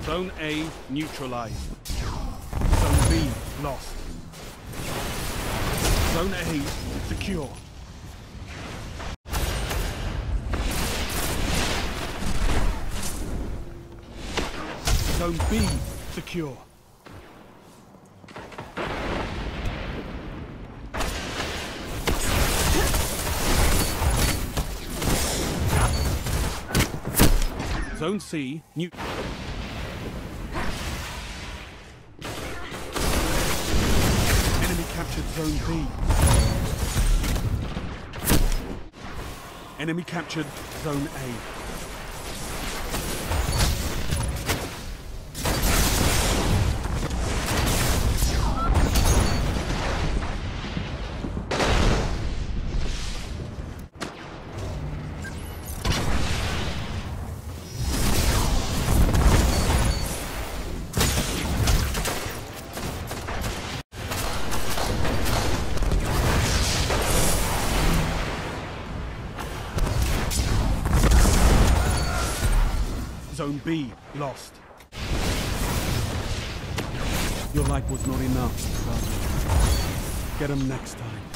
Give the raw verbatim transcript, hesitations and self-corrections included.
Zone A neutralized. Zone B lost. Zone A secure. Zone B secure. Zone C new. Enemy captured Zone B. Enemy captured Zone A. Zone B lost. Your light was not enough, brother. Get him next time.